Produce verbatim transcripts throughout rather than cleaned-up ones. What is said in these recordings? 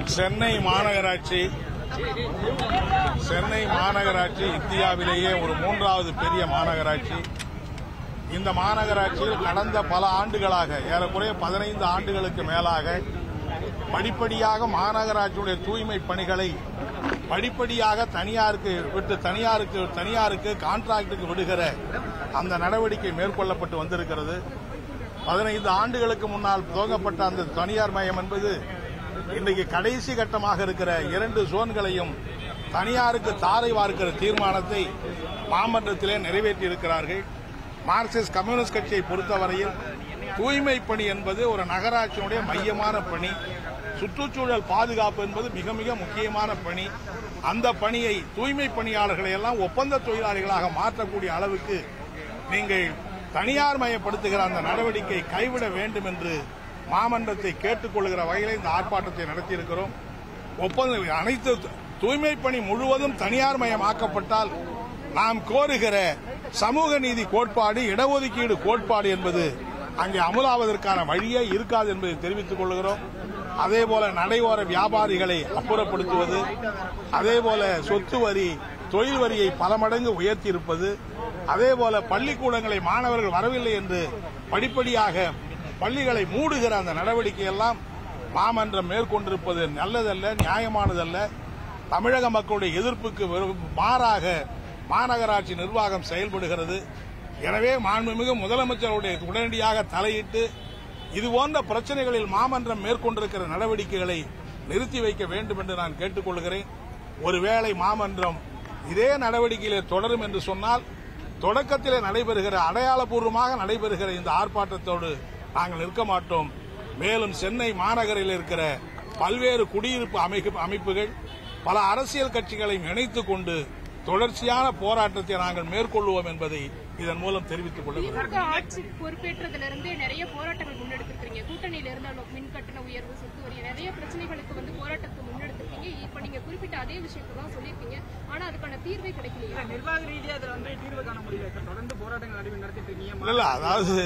சென்னை மாநகராட்சி சென்னை மாநகராட்சி இந்தியாவிலேயே ஒரு மூன்றாவது பெரிய மாநகராட்சி. இந்த மாநகராட்சியில் கடந்த பல ஆண்டுகளாக ஏறக்குறைய பதினைந்து ஆண்டுகளுக்கு மேலாக படிப்படியாக மாநகராட்சியுடைய தூய்மை பணிகளை படிப்படியாக தனியாருக்கு விட்டு தனியாருக்கு தனியாருக்கு கான்ட்ராக்டுக்கு விடுகிற அந்த நடவடிக்கை மேற்கொள்ளப்பட்டு வந்திருக்கிறது. பதினைந்து ஆண்டுகளுக்கு முன்னால் துவங்கப்பட்ட அந்த தனியார் மயம் என்பது இன்றைக்கு கடைசி கட்டமாக இருக்கிற இரண்டு ஜோன்களையும் தனியாருக்கு தாரை வார்க்கிற தீர்மானத்தை மாமன்றத்திலே நிறைவேற்றியிருக்கிறார்கள். மார்க்சிஸ்ட் கம்யூனிஸ்ட் கட்சியை பொறுத்தவரையில் தூய்மை பணி என்பது ஒரு நகராட்சியினுடைய மையமான பணி. சுற்றுச்சூழல் பாதுகாப்பு என்பது மிக மிக முக்கியமான பணி. அந்த பணியை தூய்மை பணியாளர்களை எல்லாம் ஒப்பந்த தொழிலாளிகளாக மாற்றக்கூடிய அளவுக்கு நீங்கள் தனியார் மயப்படுத்துகிற அந்த நடவடிக்கை கைவிட வேண்டும் என்று மாமன்றத்தை கேட்டுக் கொள்கிற வகையில் இந்த ஆர்ப்பாட்டத்தை நடத்தியிருக்கிறோம். ஒப்பந்த அனைத்து தூய்மை பணி முழுவதும் தனியார் மயமாக்கப்பட்டால் நாம் கோருகிற சமூக நீதி கோட்பாடு, இடஒதுக்கீடு கோட்பாடு என்பது அங்கே அமுலாவதற்கான வழியே இருக்காது என்பதை தெரிவித்துக் கொள்கிறோம். அதேபோல நடையோர வியாபாரிகளை அப்புறப்படுத்துவது, அதேபோல சொத்து வரி, தொழில் வரியை பல மடங்கு உயர்த்தியிருப்பது, அதேபோல பள்ளிக்கூடங்களை மாணவர்கள் வரவில்லை என்று படிப்படியாக பள்ளிகளை மூடுகிற அந்த நடவடிக்கையெல்லாம் மாமன்றம் மேற்கொண்டிருப்பது நல்லதல்ல, நியாயமானதல்ல. தமிழக மக்களுடைய எதிர்ப்புக்கு மாறாக மாநகராட்சி நிர்வாகம் செயல்படுகிறது. எனவே மாண்புமிகு முதலமைச்சருடைய உடனடியாக தலையிட்டு இதுபோன்ற பிரச்சனைகளில் மாமன்றம் மேற்கொண்டிருக்கிற நடவடிக்கைகளை நிறுத்தி வைக்க வேண்டும் என்று நான் கேட்டுக் கொள்கிறேன். ஒருவேளை மாமன்றம் இதே நடவடிக்கையிலே தொடரும் என்று சொன்னால் தொடக்கத்திலே நடைபெறுகிற அடையாளபூர்வமாக நடைபெறுகிற இந்த ஆர்ப்பாட்டத்தோடு நாங்கள் நிற்க மாட்டோம். மேலும் சென்னை மாநகரில் இருக்கிற பல்வேறு குடியிருப்பு அமைப்புகள், பல அரசியல் கட்சிகளையும் இணைத்துக் கொண்டு தொடர்ச்சியான போராட்டத்தை நாங்கள் மேற்கொள்வோம் என்பதை இதன் மூலம் தெரிவித்துக் கொள்கிறோம். ஆட்சி பொறுப்பேற்றதிலிருந்தே நிறைய போராட்டங்கள் முன்னெடுத்திருக்கீங்க. கூட்டணியில இருந்தாலும் மின் கட்டண உயர்வு, சொத்து வரி, நிறைய பிரச்சனைகளுக்கு வந்து போராட்டத்தை முன்னெடுத்திருக்கீங்க. இப்ப நீங்க குறிப்பிட்ட அதே விஷயத்தை தான் சொல்லியிருக்கீங்க. ஆனா அதுக்கான தீர்வே கிடைக்கலையா? நிர்வாக ரீதியாக அதுல வந்து தீர்வு காண முடியல. தொடர்ந்து போராட்டங்கள் நடத்திட்டு இருக்கீங்க. இல்ல, அதாவது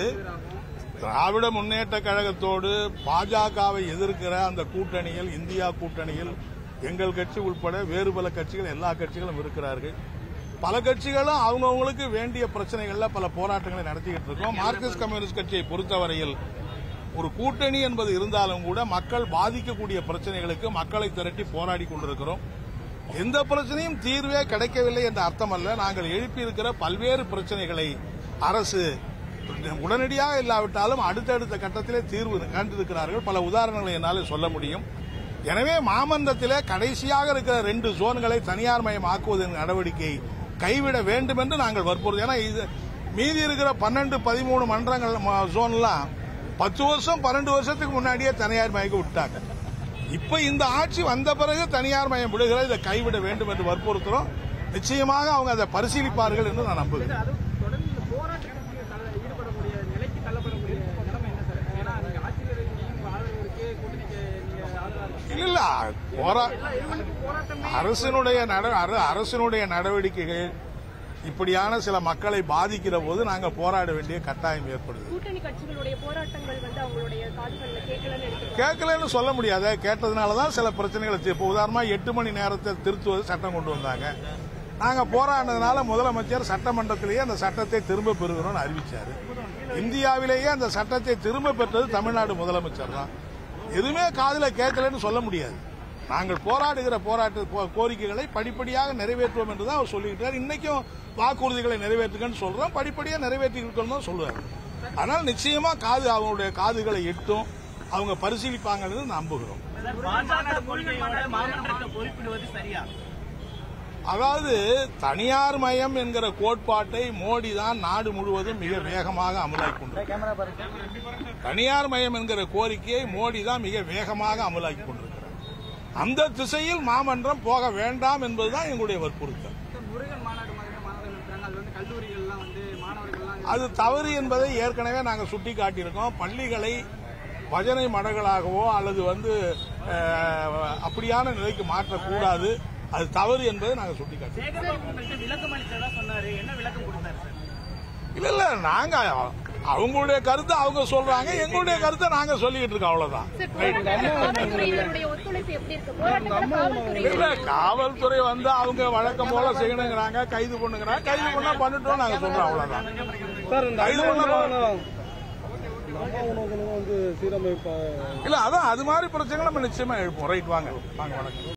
திராவிட முன்னேற்ற கழகத்தோடு பாஜகவை எதிர்க்கிற அந்த கூட்டணியில், இந்தியா கூட்டணியில் எங்கள் கட்சி உட்பட வேறு பல கட்சிகள், எல்லா கட்சிகளும் இருக்கிறார்கள். பல கட்சிகளும் அவங்கவுங்களுக்கு வேண்டிய பிரச்சனைகள்ல பல போராட்டங்களை நடத்திக்கிட்டு இருக்கோம். மார்க்சிஸ்ட் கம்யூனிஸ்ட் கட்சியை பொறுத்தவரையில் ஒரு கூட்டணி என்பது இருந்தாலும் கூட மக்கள் பாதிக்கக்கூடிய பிரச்சனைகளுக்கு மக்களை திரட்டி போராடி கொண்டிருக்கிறோம். எந்த பிரச்சனையும் தீர்வே கிடைக்கவில்லை என்ற அர்த்தம் அல்ல. நாங்கள் எழுப்பியிருக்கிற பல்வேறு பிரச்சனைகளை அரசு உடனடியாக இல்லாவிட்டாலும் அடுத்தடுத்த கட்டத்திலே தீர்வு கண்டிருக்கிறார்கள். பல உதாரணங்களை என்னால் சொல்ல முடியும். எனவே மாமன்றத்திலே கடைசியாக இருக்கிற ரெண்டு ஜோன்களை தனியார் மயம் ஆக்குவதன் நடவடிக்கை கைவிட வேண்டும் என்று நாங்கள் வற்புறுத்தோம். ஏன்னா இது மீதி இருக்கிற பன்னெண்டு பதிமூணு மன்றங்கள் ஜோன்லாம் பத்து வருஷம் பன்னெண்டு வருஷத்துக்கு முன்னாடியே தனியார் மயக்க விட்டாங்க. இப்ப இந்த ஆட்சி வந்த பிறகு தனியார் மயம் விடுகிற இதை கைவிட வேண்டும் என்று வற்புறுத்துறோம். நிச்சயமாக அவங்க அதை பரிசீலிப்பார்கள் என்று நான் நம்புகிறேன். இல்ல, அரசினுடைய அரசினுடைய நடவடிக்கைகள் இப்படியான சில மக்களை பாதிக்கிற போது நாங்கள் போராட வேண்டிய கட்டாயம் ஏற்படுது. கூட்டணி கட்சிகளுடைய போராட்டங்கள் வந்து அவங்களுடைய காதுகளில் கேட்கலன்னு கேட்கலன்னு சொல்ல முடியாத, கேட்டதுனாலதான் சில பிரச்சனைகளை. இப்போ உதாரணமா எட்டு மணி நேரத்தை திருத்துவது சட்டம் கொண்டு வந்தாங்க. நாங்க போராடினதுனால முதலமைச்சர் சட்டமன்றத்திலேயே அந்த சட்டத்தை திரும்ப பெறுகிறோம்னு அறிவிச்சாரு. இந்தியாவிலேயே அந்த சட்டத்தை திரும்ப பெற்றது தமிழ்நாடு முதலமைச்சர் தான். எதுவுமே காதுல கேட்கலன்னு சொல்ல முடியாது. நாங்கள் போராடுகிற போராட்ட கோரிக்கைகளை படிப்படியாக நிறைவேற்றுவோம் என்றுதான் அவர் சொல்லிக்கிட்டார். இன்னைக்கும் வாக்குறுதிகளை நிறைவேற்றுங்கன்னு சொல்றோம், படிப்படியா நிறைவேற்றி இருக்கணும் தான் சொல்லுவாங்க. ஆனால் நிச்சயமா காது அவங்களுடைய காதுகளை எட்டும், அவங்க பரிசீலிப்பாங்கன்னு நம்புகிறோம். அதாவது தனியார் மயம் என்கிற கோட்பாட்டை மோடி தான் நாடு முழுவதும் மிக வேகமாக அமலாக்கி கொண்டிருக்கிறார். தனியார் மயம் என்கிற கோரிக்கையை மோடி தான் மிக வேகமாக அமலாக்கி கொண்டிருக்கிறார். அந்த திசையில் மாமன்றம் போக வேண்டாம் என்பதுதான் எங்களுடைய வற்புறுத்தல். அது தவறு என்பதை ஏற்கனவே நாங்கள் சுட்டிக்காட்டியிருக்கோம். பள்ளிகளை பஜனை மடங்களாகவோ அல்லது வந்து அப்படியான நிலைக்கு மாற்றக்கூடாது. அது தவறு என்பதை நாங்கள் சுட்டிக்காட்டுறோம். இல்ல இல்ல, நாங்க அவங்களுடைய கருத்தை அவங்க சொல்றாங்க, எங்களுடைய கருத்தை நாங்க சொல்லிட்டு இருக்கோம், அவ்வளவுதான். இல்ல, காவல்துறை வந்து அவங்க வழக்கம் போல செய்யணுங்கிறாங்க, கைது பண்ணுங்கிறாங்க, கைது பண்ணா பண்ணிட்டோம் நாங்க சொல்றோம், அவ்வளவுதான். கைது பண்ண இல்ல, அதான் அது மாதிரி பிரச்சனை நம்ம நிச்சயமா எழுப்போம். ரைட், வாங்க வாங்க வணக்கம்.